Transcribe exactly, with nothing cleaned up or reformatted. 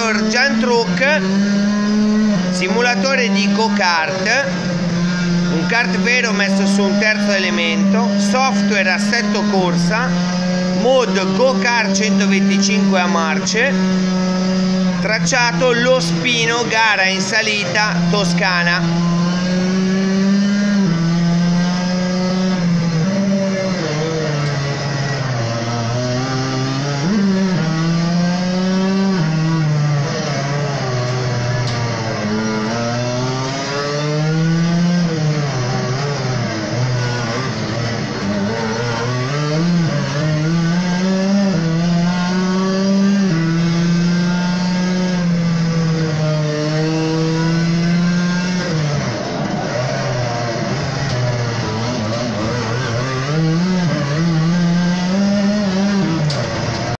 Simulator Giant Truck, simulatore di go-kart, un kart vero messo su un terzo elemento, software assetto corsa, mod go-kart centoventicinque a marce, tracciato Lo Spino, gara in salita Toscana.